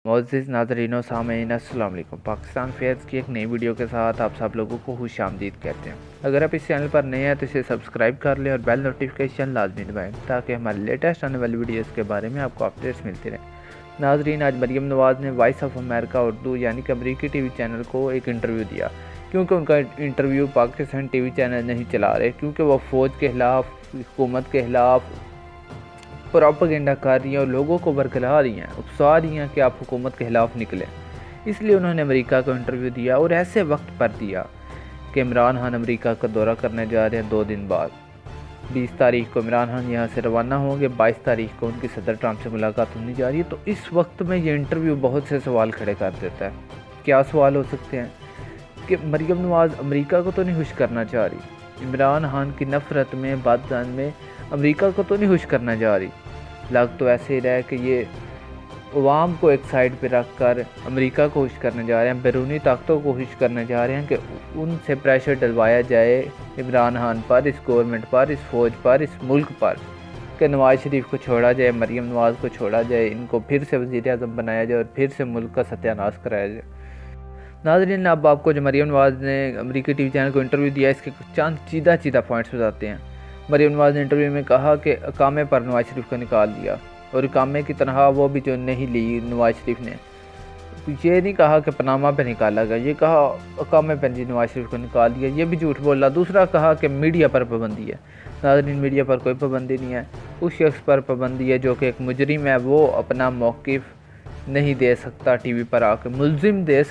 मोअज़्ज़िज़ नाज़रीन व सामीन अस्सलाम वालेकुम। पाकिस्तान फेयर्स की एक नई वीडियो के साथ आप सब लोगों को खुशामदीद कहते हैं। अगर आप इस चैनल पर नए हैं तो इसे सब्सक्राइब कर लें और बेल नोटिफिकेशन लाजमी दबाएं ताकि हमारे लेटेस्ट आने वाली वीडियोस के बारे में आपको अपडेट्स मिलती रहें। नाज़रीन, आज मरियम नवाज़ ने वॉइस ऑफ अमेरिका उर्दू यानी कि अमरीकी टीवी चैनल को एक इंटरव्यू दिया, क्योंकि उनका इंटरव्यू पाकिस्तान टीवी चैनल नहीं चला रहे, क्योंकि वह फ़ौज के ख़िलाफ़, हुकूमत के ख़िलाफ़ प्रोपेगेंडा कर रही हैं और लोगों को बरगला रही हैं, उकसा रही हैं कि आप हुकूमत के ख़िलाफ़ निकलें। इसलिए उन्होंने अमेरिका को इंटरव्यू दिया और ऐसे वक्त पर दिया कि इमरान खान अमेरिका का दौरा करने जा रहे हैं 2 दिन बाद। 20 तारीख को इमरान खान यहाँ से रवाना होंगे, 22 तारीख को उनकी सदर ट्रंप से मुलाकात होने जा रही है। तो इस वक्त में ये इंटरव्यू बहुत से सवाल खड़े कर देता है। क्या सवाल हो सकते हैं कि मरियम नवाज़ अमेरिका को तो नहीं खुश करना चाह रही, इमरान खान की नफ़रत में, बातजान में अमेरिका को तो नहीं खुश करना चाह रही। लग तो ऐसे ही रहा है कि ये अवाम को एक साइड पे रख कर अमेरिका को खुश करने जा रहे हैं, बैरूनी ताकतों को खुश करने जा रहे हैं कि उनसे प्रेशर डलवाया जाए इमरान खान पर, इस गवर्नमेंट पर, इस फ़ौज पर, इस मुल्क पर, कि नवाज़ शरीफ को छोड़ा जाए, मरियम नवाज़ को छोड़ा जाए, इनको फिर से वज़ीर-ए-आज़म बनाया जाए और फिर से मुल्क का सत्यानाश कराया जाए। नाज़रीन, अब आपको जो मरियम नवाज़ ने अमरीकी टीवी चैनल को इंटरव्यू दिया, इसके चंद सीधा पॉइंट्स बताते हैं। मरियम नवाज़ ने इंटरव्यू में कहा कि अकामे पर नवाज शरीफ को निकाल दिया, और अकामे की तनख्वाह वो भी जो नहीं ली नवाज शरीफ ने। ये नहीं कहा कि पनामा पे निकाला गया, ये कहा अकामे पर जी नवाज शरीफ को निकाल दिया, ये भी झूठ बोला। दूसरा कहा कि मीडिया पर पाबंदी है। नाज़रीन, मीडिया पर कोई पाबंदी नहीं है, उस शख्स पर पाबंदी है जो कि एक मुजरिम है, वो अपना मौक़िफ़ नहीं दे सकता टीवी पर आकर। मुल्ज़िम दे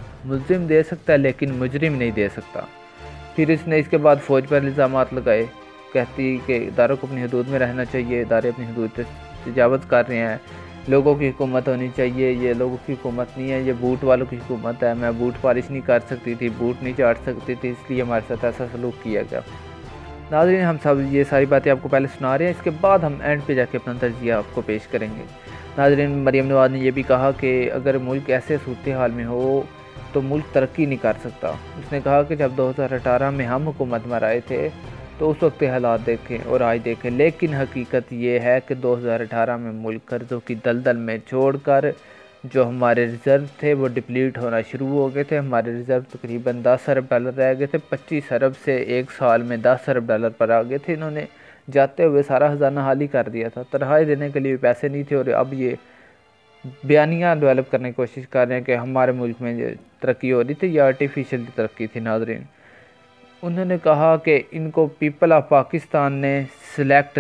सकता है लेकिन मुजरिम नहीं दे सकता। फिर इसने इसके बाद फ़ौज पर इल्ज़ामात लगाए, कहती कि इदारों को अपनी हदूद में रहना चाहिए, इदारे अपनी हदूद से तजावज़ कर रहे हैं, लोगों की हुकूमत होनी चाहिए, ये लोगों की हुकूमत नहीं है, ये बूट वालों की हुकूमत है, मैं बूट पालिश नहीं कर सकती थी, बूट नहीं चाट सकती थी, इसलिए हमारे साथ ऐसा सलूक किया गया। नाज़रीन, हम सब ये सारी बातें आपको पहले सुना रहे हैं, इसके बाद हम एंड पे जाके अपना तजिया आपको पेश करेंगे। नाज़रीन, मरियम नवाज़ ने यह भी कहा कि अगर मुल्क ऐसे सूरत हाल में हो तो मुल्क तरक्की नहीं कर सकता। उसने कहा कि जब 2018 में हम हुकूमत में आए थे तो उस वक्त के हालात देखें और आज देखें, लेकिन हकीकत ये है कि 2018 में मुल्क कर्ज़ों की दलदल में छोड़कर जो हमारे रिज़र्व थे वो डिप्लीट होना शुरू हो गए थे। हमारे रिज़र्व तकरीबन 10 अरब डॉलर रह गए थे, 25 अरब से एक साल में 10 अरब डॉलर पर आ गए थे। इन्होंने जाते हुए सारा ख़जाना खाली कर दिया था, तनख्वाहें देने के लिए पैसे नहीं थे, और अब ये बयानियाँ डेवलप करने की कोशिश कर रहे हैं कि हमारे मुल्क में तरक्की हो रही थी, या आर्टिफिशियल तरक्की थी। नाज़रीन, उन्होंने कहा कि इनको पीपल ऑफ पाकिस्तान ने इलेक्ट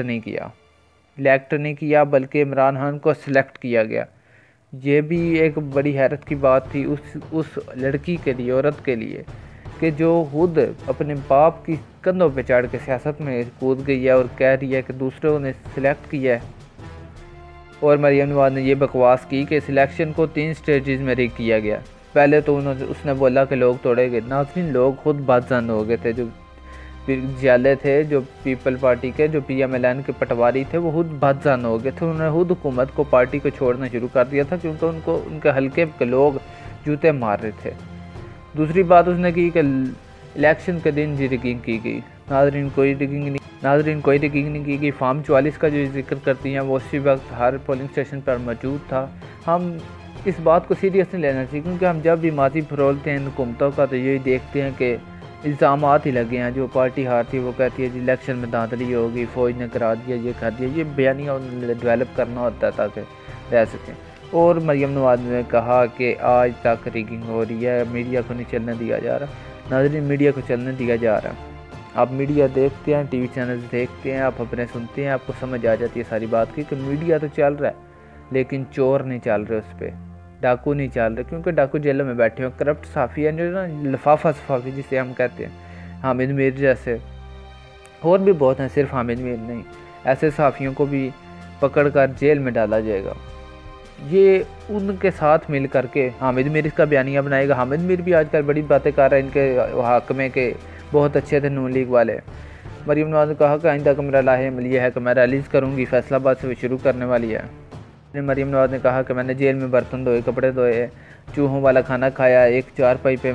नहीं किया बल्कि इमरान खान को सिलेक्ट किया गया। ये भी एक बड़ी हैरत की बात थी उस लड़की के लिए, औरत के लिए, कि जो खुद अपने बाप की कंधों पे चढ़ के सियासत में कूद गई है और कह रही है कि दूसरों ने सिलेक्ट किया है। और मरियम नवाज़ ने ये बकवास की कि सिलेक्शन को 3 स्टेजेस में रिग किया गया। पहले तो उसने बोला कि लोग तोड़े गए। नाज़रीन, लोग खुद बातजान हो गए थे, जो जाले थे, जो पीपल पार्टी के, जो PMLN के पटवारी थे, वो खुद बातजान हो गए थे। उन्होंने खुद हुकूमत को, पार्टी को छोड़ना शुरू कर दिया था, क्योंकि उनको उनके हल्के के लोग जूते मार रहे थे। दूसरी बात उसने की कि इलेक्शन के दिन जी रिगिंग की गई। नाज़रीन, कोई रिगिंग नहीं की गई। फॉर्म 44 का जो जिक्र करती हैं वो उसी वक्त हर पोलिंग स्टेशन पर मौजूद था। हम इस बात को सीरियस नहीं लेना चाहिए, क्योंकि हम जब भी माजी फरोलते हैं हुकूमतों का तो यही देखते हैं कि इल्ज़ामात ही लगे हैं। जो पार्टी हारती है वो कहती है जी इलेक्शन में धांधली होगी, फ़ौज ने करा दिया, ये कर दिया। ये बयानियाँ डेवलप करना होता है ताकि रह सकें। और मरियम नवाज़ ने कहा कि आज तक रिगिंग हो रही है, मीडिया को नहीं चलने दिया जा रहा। नाज़रीन, मीडिया को चलने दिया जा रहा। आप मीडिया देखते हैं, टीवी चैनल्स देखते हैं, आप खबरें सुनते हैं, आपको समझ आ जाती है सारी बात की कि मीडिया तो चल रहा है लेकिन चोर नहीं चल रहे, उस पर डाकू नहीं चल रहे, क्योंकि डाकू जेलों में बैठे हुए करप्ट साफ़ी हैं, जो ना लफाफा सफाफी जिसे हम कहते हैं, हामिद मीर जैसे। और भी बहुत हैं, सिर्फ हामिद मीर नहीं, ऐसे सहाफ़ियों को भी पकड़ कर जेल में डाला जाएगा। ये उनके साथ मिल करके हामिद मीर इसका बयानिया बनाएगा। हामिद मीर भी आजकल बड़ी बातें कर रहे हैं, इनके हक में के बहुत अच्छे थे नून लीग वाले। मरियम नवाज़ ने कहा कि आइंदा का मेरा लाहेमल ये है कि मैं रैलीज़ करूँगी, फैसलाबाद से शुरू करने वाली है। मरियम नवाज़ ने कहा कि मैंने जेल में बर्तन धोए, कपड़े धोए, चूहों वाला खाना खाया, एक चारपाई पे मैं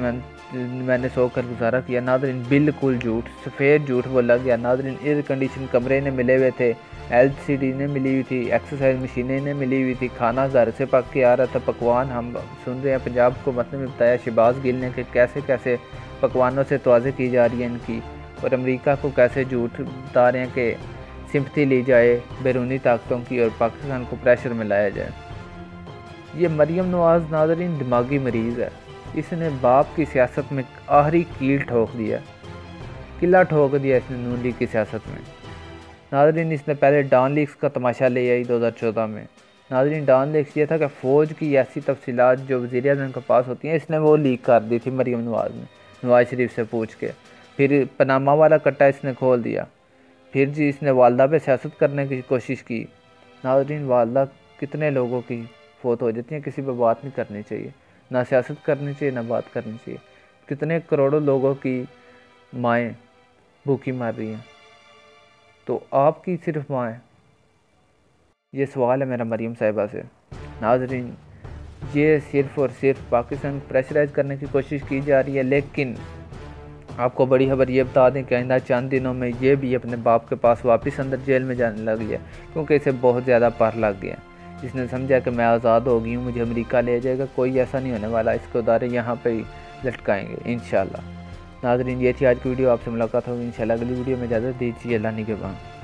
मैंने सो कर गुजारा किया। नाज़रीन बिल्कुल झूठ, सफ़ेद झूठ बोला गया। नाज़रीन एयर कंडीशन कमरे ने मिले हुए थे, LCD ने मिली हुई थी, एक्सरसाइज मशीनें ने मिली हुई थी, खाना घर से पक के आ रहा था। पकवान हम सुन रहे हैं, पंजाब हुकूमत ने भी बताया शहबाज गिल ने कि कैसे कैसे पकवानों से तोज़े की जा रही है इनकी, और अमेरिका को कैसे झूठ बता रहे हैं कि सिंपथी ली जाए बैरूनी ताकतों की और पाकिस्तान को प्रेशर में लाया जाए। ये मरियम नवाज़ नाज़रीन दिमागी मरीज़ है। इसने बाप की सियासत में आखिरी कील ठोक दिया, किला ठोक दिया इसने नून लीग की सियासत में। नाज़रीन इसने पहले डॉन लीग्स का तमाशा ले आई 2014 में। नाज़रीन डॉन लीग्स ये था कि फ़ौज की ऐसी तफसीलात जो वज़ीर-ए-आज़म के पास होती हैं इसने वो लीक कर दी थी मरियम नवाज़ ने, नवाज शरीफ से पूछ के। फिर पनामा वाला कट्टा इसने खोल दिया। फिर जी इसने वालदा पे सियासत करने की कोशिश की। नाज़रीन वालदा कितने लोगों की फौत हो जाती हैं, किसी पर बात नहीं करनी चाहिए, ना सियासत करनी चाहिए ना बात करनी चाहिए। कितने करोड़ों लोगों की माएँ भूखी मर रही हैं, तो आपकी सिर्फ माँ है? ये सवाल है मेरा मरियम साहिबा से। नाज़रीन ये सिर्फ़ और सिर्फ पाकिस्तान प्रेशराइज़ करने की कोशिश की जा रही है, लेकिन आपको बड़ी खबर ये बता दें कि आइंदा चंद दिनों में ये भी अपने बाप के पास वापस अंदर जेल में जाने लगी है, क्योंकि इसे बहुत ज़्यादा पर लग गया। इसने समझा कि मैं आज़ाद हो गई हूँ, मुझे अमेरिका ले जाएगा। कोई ऐसा नहीं होने वाला, इसको उदारे यहाँ पे ही लटकाएंगे इंशाल्लाह। नाज़रीन ये थी आज की वीडियो, आपसे मुलाकात होगी इंशाल्लाह अगली वीडियो में। इजाज़त दीजिए, अल्लाह निगहबान।